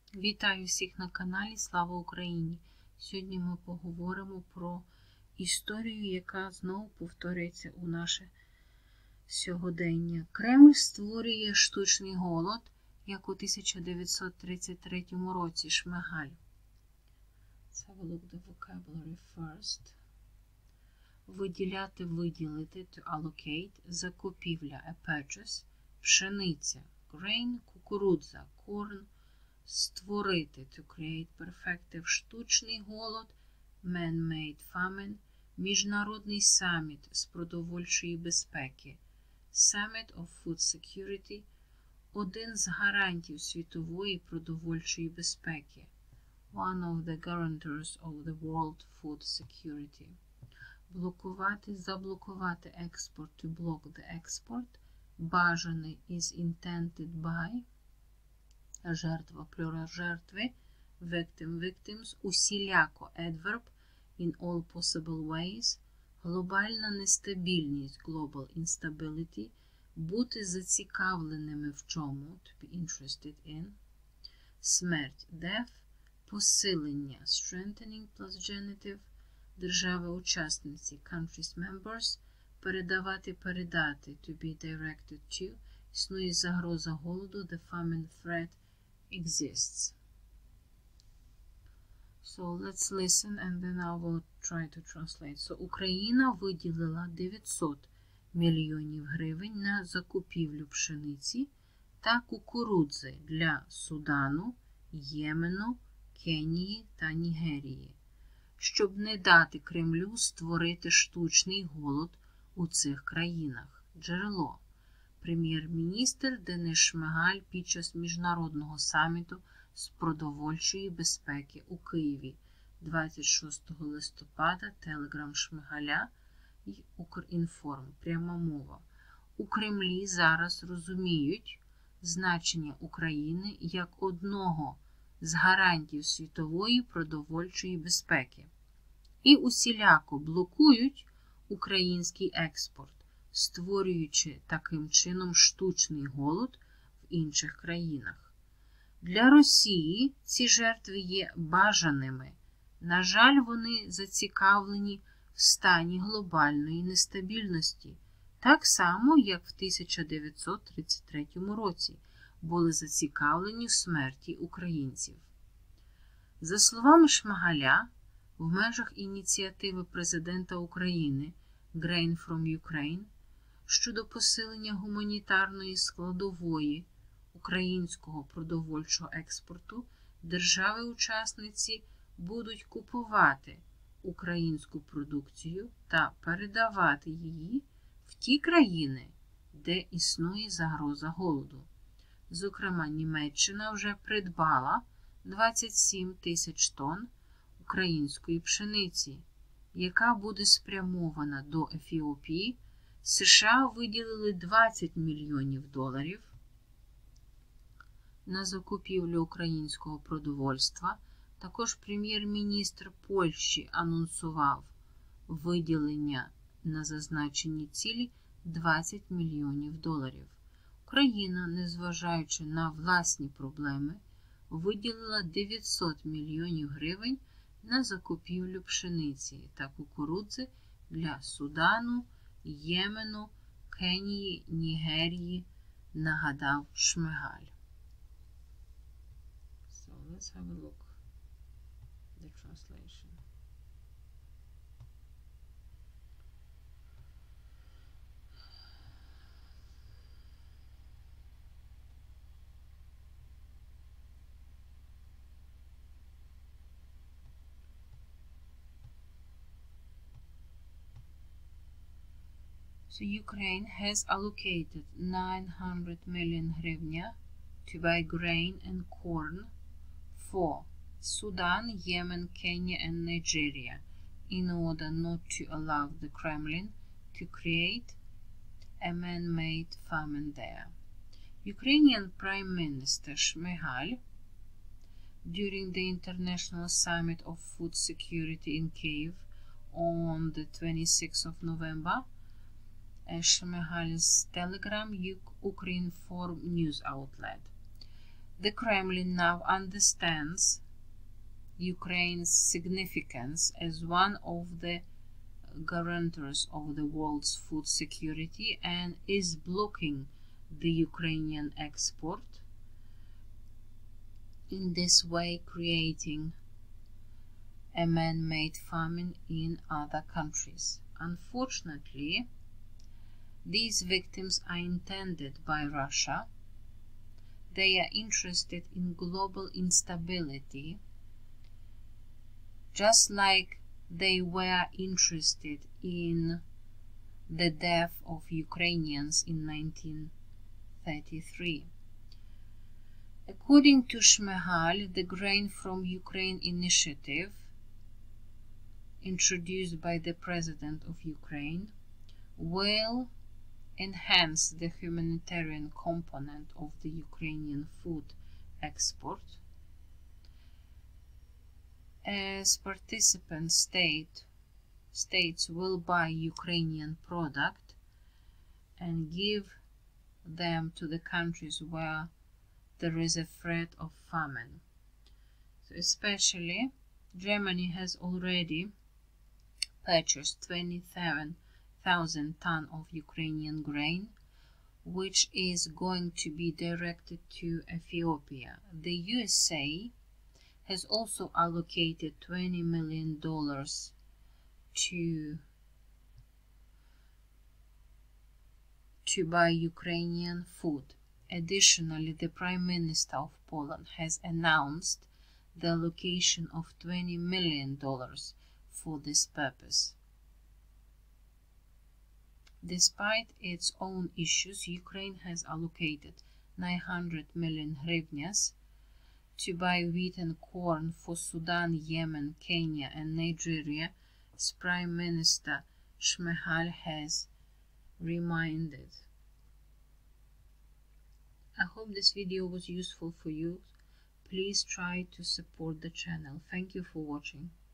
Вітаю всіх на каналі Слава Україні! Сьогодні ми поговоримо про історію, яка знову повторюється у наше сьогодення. Кремль створює штучний голод, як у 1933 році Шмигаль. Let's have a look at the vocabulary first. Виділяти, виділити, to allocate, закупівля, a purchase, пшениця, grain, кукурудза, corn, створити, to create, perfective, штучний голод, man-made famine, міжнародний саміт з продовольчої безпеки, Summit of Food Security, один з гарантів світової продовольчої безпеки, one of the guarantors of the world food security. Блокувати, заблокувати експорт, to block the export, бажаний is intended by, жертва, плюрал жертви, victim, victims, усіляко, adverb, in all possible ways, глобальна нестабільність, global instability, бути зацікавленими в чому, to be interested in, смерть, death, посилення, strengthening plus genitive, держави-учасниці, countries members, передавати, передати, to be directed to, існує загроза голоду, the famine threat exists. So let's listen and then I will try to translate. So Україна виділила 900 мільйонів гривень на закупівлю пшениці та кукурудзи для Судану, Ємену, Кенії та Нігерії, щоб не дати Кремлю створити штучний голод у цих країнах. Джерело. Прем'єр-міністр Денис Шмигаль під час міжнародного саміту з продовольчої безпеки у Києві 26 листопада, телеграм Шмигаля і Укрінформ. Пряма мова. У Кремлі зараз розуміють значення України як одного з гарантів світової продовольчої безпеки і усіляко блокують український експорт, створюючи таким чином штучний голод в інших країнах. Для Росії ці жертви є бажаними. На жаль, вони зацікавлені в стані глобальної нестабільності, так само, як в 1933 році були зацікавлені в смерті українців. За словами Шмигаля, в межах ініціативи президента України Grain from Ukraine щодо посилення гуманітарної складової українського продовольчого експорту, держави-учасниці будуть купувати українську продукцію та передавати її в ті країни, де існує загроза голоду. Зокрема, Німеччина вже придбала 27 тисяч тонн української пшениці, яка буде спрямована до Ефіопії. США виділили 20 мільйонів доларів на закупівлю українського продовольства. Також прем'єр-міністр Польщі анонсував виділення на зазначені цілі 20 мільйонів доларів. Україна, незважаючи на власні проблеми, виділила 900 мільйонів гривень на закупівлю пшениці та кукурудзи для Судану, Ємену, Кенії, Нігерії, нагадав Шмигаль. So let's have a look at the translation. So Ukraine has allocated 900 million hryvnia to buy grain and corn for Sudan, Yemen, Kenya and Nigeria in order not to allow the Kremlin to create a man-made famine there. Ukrainian Prime Minister Shmyhal, during the International Summit of Food Security in Kyiv on the 26th of November, Shmyhal's Telegram Ukrinform news outlet. The Kremlin now understands Ukraine's significance as one of the guarantors of the world's food security and is blocking the Ukrainian export, in this way creating a man-made famine in other countries. Unfortunately, these victims are intended by Russia. They are interested in global instability, just like they were interested in the death of Ukrainians in 1933. According to Shmyhal, the Grain from Ukraine initiative, introduced by the President of Ukraine, will enhance the humanitarian component of the Ukrainian food export, as participant states will buy Ukrainian product and give them to the countries where there is a threat of famine. So especially Germany has already purchased 27,000 tons of Ukrainian grain, which is going to be directed to Ethiopia. The USA has also allocated $20 million to buy Ukrainian food. Additionally, the Prime Minister of Poland has announced the allocation of $20 million for this purpose. Despite its own issues, Ukraine has allocated 900 million hryvnias to buy wheat and corn for Sudan, Yemen, Kenya and Nigeria, as Prime Minister Shmyhal has reminded. I hope this video was useful for you. Please try to support the channel. Thank you for watching.